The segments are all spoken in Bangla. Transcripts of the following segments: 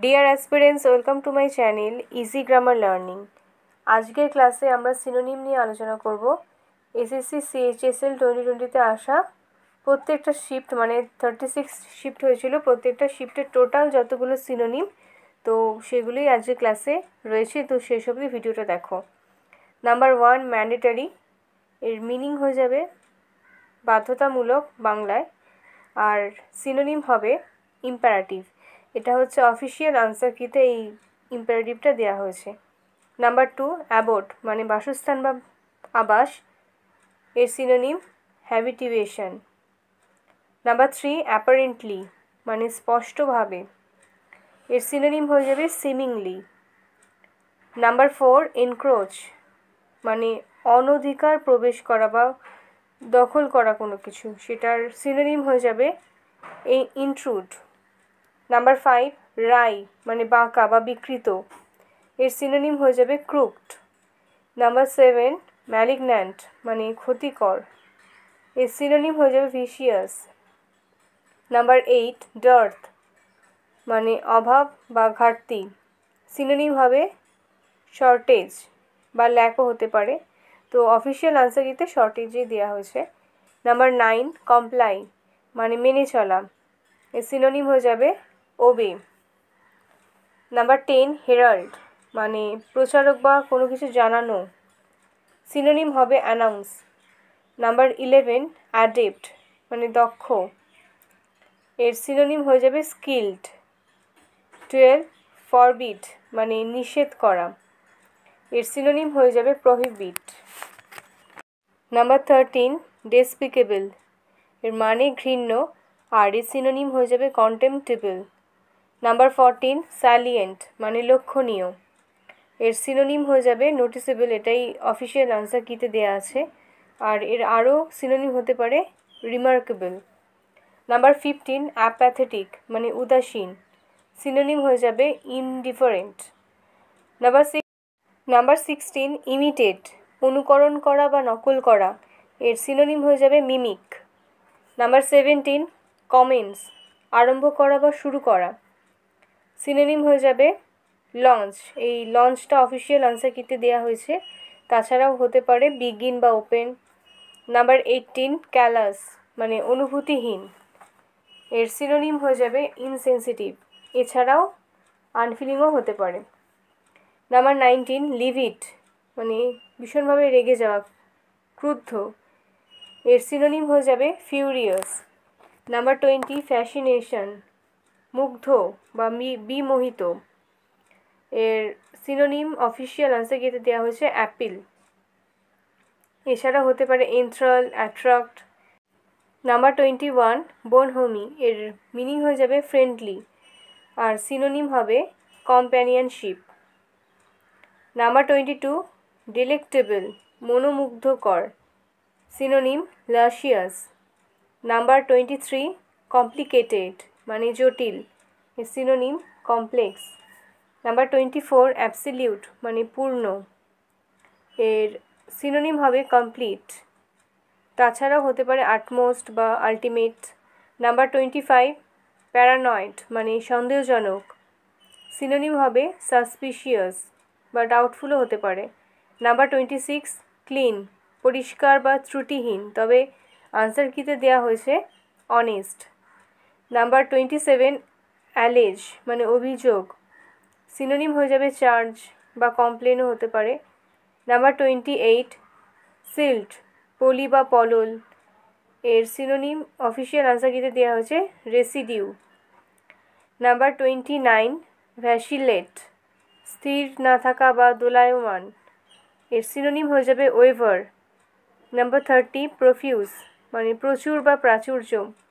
Deer aspirants, welcome to my channel easy grammar learning. আজকের ক্লাসে আমরা সিনোনিম নিয়ে আলোচনা করব। এসএসসি সিএইচএসএল 2020-তে আসা প্রত্যেকটা শিফট, মানে 36 শিফট হয়েছিল, প্রত্যেকটা শিফটের টোটাল যতগুলো সিনোনিম, তো সেগুলোই আজকের ক্লাসে রয়েছে। তো সেসবই ভিডিওটা দেখো। Number 1, mandatory. এর মিনিং হয়ে যাবে বাধ্যতামূলক বাংলায়, আর সিনোনিম হবে ইম্পারেটিভ। এটা হচ্ছে অফিসিয়াল আনসার কিতে এই ইম্পারেটিভটা দেওয়া হয়েছে। নাম্বার 2, অ্যাবোট মানে বাসস্থান বা আবাস। এর সিনোনিম হ্যাবিটিভেশন। নাম্বার 3, অ্যাপারেন্টলি মানে স্পষ্টভাবে। এর সিনোনিম হয়ে যাবে সিমিংলি। নাম্বার 4, এনক্রোচ মানে অনধিকার প্রবেশ করা বা দখল করা কোনো কিছু, সেটার সিনোনিম হয়ে যাবে ইন্ট্রুড। নাম্বার 5, রাই মানে বাঁকা বা বিকৃত। এর সিনোনিম হয়ে যাবে ক্রুকড। নাম্বার 7, ম্যালিগন্যান্ট মানে ক্ষতিকর। এর সিনোনিম হয়ে যাবে ভিশিয়াস। নাম্বার 8, ডার্থ মানে অভাব বা ঘাটতি। সিনোনিম হবে শর্টেজ বা ল্যাকও হতে পারে, তো অফিসিয়াল আনসারিতে শর্টেজই দেওয়া হয়েছে। নাম্বার 9, কমপ্লাই মানে মেনে চলা। এর সিনোনিম হয়ে যাবে ওবে। নাম্বার 10, হেরাল্ড মানে প্রচারক বা কোনো কিছু জানানো। সিনোনিম হবে অ্যানাউন্স। নাম্বার 11, অ্যাডেপ্ট মানে দক্ষ। এর সিনোনিম হয়ে যাবে স্কিলড। 12, ফরবিড মানে নিষেধ করা। এর সিনোনিম হয়ে যাবে প্রহিবিট। নাম্বার 13, ডেসপিকেবল এর মানে ঘৃণ্য, আর এর সিনোনিম হয়ে যাবে কন্টেম্পটেবল। নাম্বার 14, স্যালিয়েন্ট মানে লক্ষণীয়। এর সিনোনিম হয়ে যাবে নোটিসেবল। এটাই অফিসিয়াল আনসার কিতে দেওয়া আছে, আর এর আরও সিনোনিম হতে পারে রিমার্কেবল। নাম্বার 15, অ্যাপ্যাথেটিক মানে উদাসীন। সিনোনিম হয়ে যাবে ইনডিফারেন্ট। নাম্বার 16, ইমিটেট অনুকরণ করা বা নকল করা। এর সিনোনিম হয়ে যাবে মিমিক। নাম্বার 17, কমেন্স আরম্ভ করা বা শুরু করা। সিনোনিম হয়ে যাবে লঞ্চ। এই লঞ্চটা অফিসিয়াল আনসার কিতে দেওয়া হয়েছে, তাছাড়াও হতে পারে বিগিন বা ওপেন। নাম্বার 18, ক্যালাস মানে অনুভূতিহীন। এর সিনোনিম হয়ে যাবে ইনসেনসিটিভ, এছাড়াও আনফিলিংও হতে পারে। নাম্বার 19, লিভিড মানে ভীষণভাবে রেগে যাওয়া, ক্রুদ্ধ। এর সিনোনিম হয়ে যাবে ফিউরিয়াস। নাম্বার 20, ফ্যাসিনেশন মুগ্ধ বা বিমোহিত। এর সিনোনিম অফিসিয়াল আনসার কিতে দেওয়া হয়েছে অ্যাপিল, এছাড়া হতে পারে এন্থ্রাল, অ্যাট্রাক্ট। নাম্বার 21, বোনহোমি। এর মিনিং হয়ে যাবে ফ্রেন্ডলি, আর সিনোনিম হবে কম্প্যানিয়নশিপ। নাম্বার 22, ডিলেক্টেবল মনোমুগ্ধকর। সিনোনিম লাসিয়াস। নাম্বার 23, কমপ্লিকেটেড মানে জটিল। এর সিনোনিম কমপ্লেক্স। নাম্বার 24, অ্যাবসলিউট মানে পূর্ণ। এর সিনোনিম হবে কমপ্লিট, তাছাড়াও হতে পারে আটমোস্ট বা আলটিমেট। নাম্বার 25, প্যারানয়েড মানে সন্দেহজনক। সিনোনিম হবে সাসপিশিয়াস বা ডাউটফুলও হতে পারে। নাম্বার 26, ক্লিন পরিষ্কার বা ত্রুটিহীন, তবে আনসার কিতে দেওয়া হয়েছে অনেস্ট। নাম্বার 27, অ্যালেজ মানে অভিযোগ। সিনোনিম হয়ে যাবে চার্জ বা কমপ্লেনও হতে পারে। নাম্বার 28, সিল্ট পলি বা পলল। এর সিনোনিম অফিসিয়াল আনসার কিতে দেওয়া হয়েছে রেসিডিউ। নাম্বার 29, ভ্যাসিলেট স্থির না থাকা বা দোলায়মান। এর সিনোনিম হয়ে যাবে ওয়েভার। নাম্বার 30, প্রফিউজ মানে প্রচুর বা প্রাচুর্য।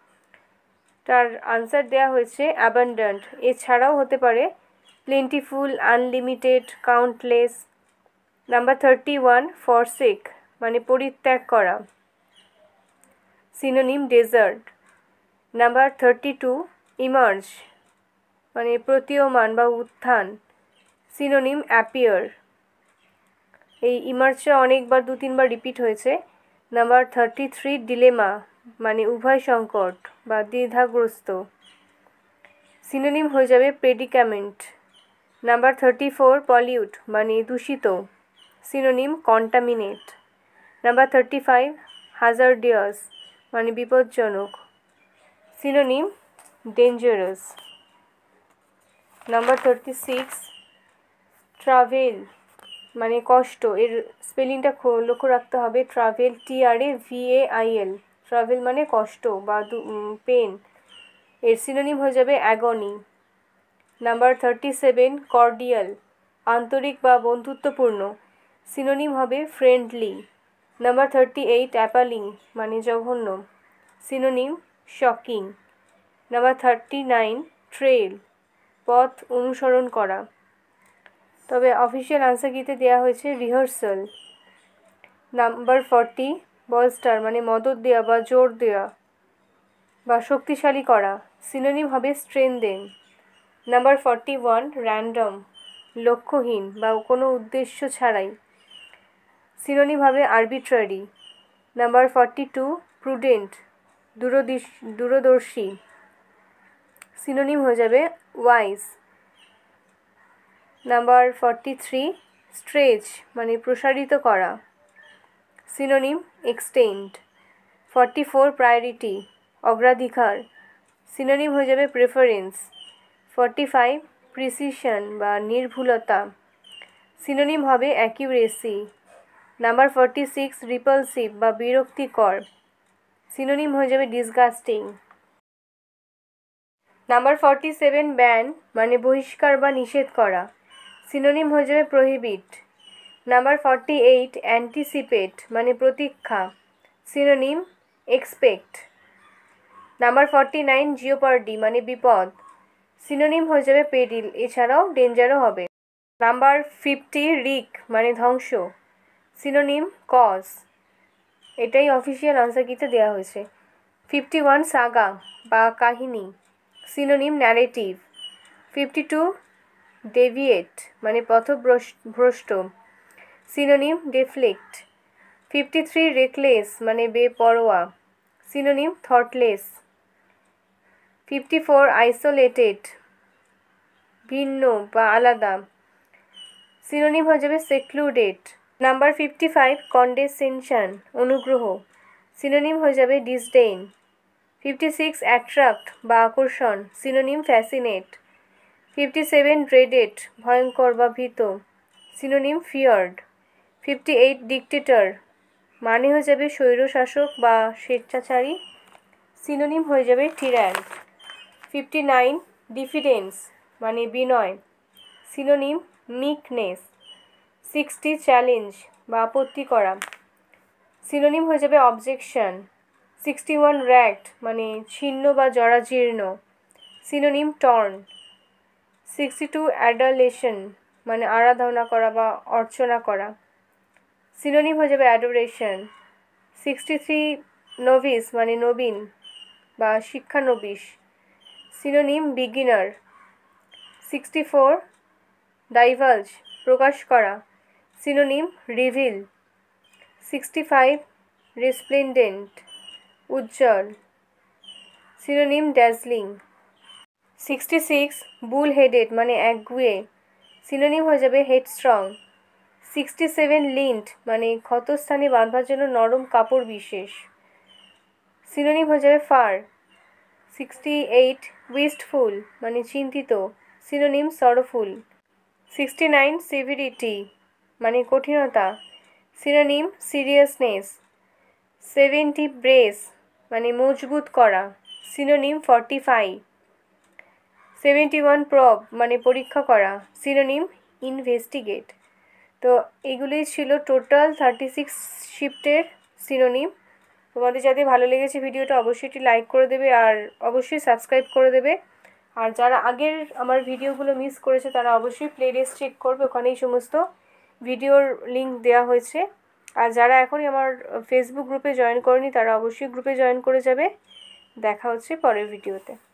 তার আনসার দেওয়া হয়েছে অ্যাবান্ডেন্ট, এছাড়াও হতে পারে plentiful, unlimited, countless. Number 31, forsake মানে পরিত্যাগ করা। Synonym dessert. নাম্বার 32, ইমার্জ মানে প্রতীয়মান বা উত্থান। Synonym appear. এই ইমার্জটা অনেকবার 2-3বার রিপিট হয়েছে। নাম্বার 33, ডিলেমা মানে উভয় সংকট বা দ্বিধাগ্রস্ত। সিনোনিম হয়ে যাবে প্রেডিকামেন্ট। নাম্বার 34 পলিউট মানে দূষিত, সিনোনিম কন্টামিনেট। নাম্বার 35 হাজার্ডিয়াস মানে বিপজ্জনক, সিনোনিম ডেঞ্জারাস। নাম্বার 36 ট্রাভেল মানে কষ্ট, এর স্পেলিংটা লক্ষ্য রাখতে হবে, ট্রাভেল TRAVAIL, ট্রাভেল মানে কষ্ট বা পেন, এর সিনোনিম হয়ে যাবে অ্যাগনি। নাম্বার 37 কর্ডিয়াল আন্তরিক বা বন্ধুত্বপূর্ণ, সিনোনিম হবে ফ্রেন্ডলি। নাম্বার 38 অ্যাপালিং মানে জঘন্য, সিনোনিম শকিং। নাম্বার 39 ট্রেল পথ অনুসরণ করা, তবে অফিসিয়াল আনসার কিতে দেওয়া হয়েছে রিহার্সাল। নাম্বার 40 বলস্টার মানে মদত দেওয়া বা জোর দেওয়া বা শক্তিশালী করা, সিনোনিম হবে স্ট্রেনদেন। নাম্বার 41 র্যান্ডম লক্ষ্যহীন বা কোনো উদ্দেশ্য ছাড়াই, সিনোনিম হবে আরবিট্রারি। নাম্বার 42 প্রুডেন্ট দূরদর্শী, সিনোনিম হয়ে যাবে ওয়াইজ। নাম্বার 43 স্ট্রেচ মানে প্রসারিত করা, সিনোনিম এক্সটেন্ড। 44 প্রায়োরিটি অগ্রাধিকার, সিনোনিম হয়ে যাবে প্রেফারেন্স। 45 প্রিসিশন বা নির্ভুলতা, সিনোনিম হবে অ্যাকিউরেসি। নাম্বার 46 রিপালসিভ বা বিরক্তিকর, সিনোনিম হয়ে যাবে ডিসগাস্টিং। নাম্বার 47 ব্যান মানে বহিষ্কার বা নিষেধ করা, সিনোনিম হয়ে যাবে প্রহিবিট। নাম্বার 48 অ্যান্টিসিপেট মানে প্রতীক্ষা, সিনোনিম এক্সপেক্ট। নাম্বার 49 জিওপার্ডি মানে বিপদ, সিনোনিম হয়ে যাবে পেরিল, এছাড়াও ডেঞ্জারও হবে। নাম্বার 50 রিক মানে ধ্বংস, সিনোনিম কজ, এটাই অফিসিয়াল আনসার কিতে দেওয়া হয়েছে। 51 সাগা বা কাহিনী, সিনোনিম ন্যারেটিভ। 52 ডেভিয়েট মানে পথভ্রষ্ট, সিনোনিম ডিফ্লেক্ট। 53 রেকলেস মানে বেপরোয়া, সিনোনিম থটলেস। 54 আইসোলেটেড ভিন্ন বা আলাদা, সিনোনিম হয়ে যাবে সেক্লুডেড। নাম্বার 55 কন্ডেসেনশন অনুগ্রহ, সিনোনিম হয়ে যাবে ডিসডেইন। 56 অ্যাট্রাক্ট বা আকর্ষণ, সিনোনিম ফ্যাসিনেট। 57 ড্রেডেড ভয়ঙ্কর বা ভীত, সিনোনিম ফিয়ার্ড। 58 ডিক্টেটর মানে হয়ে যাবে স্বৈরশাসক বা স্বেচ্ছাচারী, সিনোনিম হয়ে যাবে টিরান। 59 ডিফিডেন্স মানে বিনয়, সিনোনিম মিকনেস। 60 চ্যালেঞ্জ বা আপত্তি করা, সিনোনিম হয়ে যাবে অবজেকশন। 61 র্যাগড মানে ছিন্ন বা জরাজীর্ণ, সিনোনিম টর্ন। 62 অ্যাডালেশন মানে আরাধনা করা বা অর্চনা করা, সিনোনিম হয়ে যাবে অ্যাডোরেশন। 63 নোভিস মানে নবীন বা শিক্ষানবিশ, সিনোনিম বিগিনার। 64 ডাইভালজ প্রকাশ করা, সিনোনিম রিভিল। 65 রেসপ্লেন্ডেন্ট উজ্জ্বল, সিনোনিম ড্যাজলিং। 66 বুল হেডেড মানে একগুঁয়ে, সিনোনিম হয়ে যাবে হেডস্ট্রং। 67 লিন্ট মানে ক্ষতস্থানে বাঁধবার জন্য নরম কাপড় বিশেষ, সিনোনিম হয়ে যাবে ফার। 68 উইস্টফুল মানে চিন্তিত, সিনোনিম সরোফুল। 69 সিভিরিটি মানে কঠিনতা, সিনোনিম সিরিয়াসনেস। 70 ব্রেস মানে মজবুত করা, সিনোনিম ফর্টিফাই। 71 প্রব মানে পরীক্ষা করা, সিনোনিম ইনভেস্টিগেট। তো এগুলোই ছিল টোটাল 36 শিফটের সিনোনিম। তোমাদের যাদের ভালো লেগেছে ভিডিওটা অবশ্যই একটি লাইক করে দেবে আর অবশ্যই সাবস্ক্রাইব করে দেবে। আর যারা আগের আমার ভিডিওগুলো মিস করেছে তারা অবশ্যই প্লেলিস্ট চেক করবে, ওখানেই সমস্ত ভিডিওর লিঙ্ক দেওয়া হয়েছে। আর যারা এখনই আমার ফেসবুক গ্রুপে জয়েন করেনি তারা অবশ্যই গ্রুপে জয়েন করে যাবে। দেখা হচ্ছে পরের ভিডিওতে।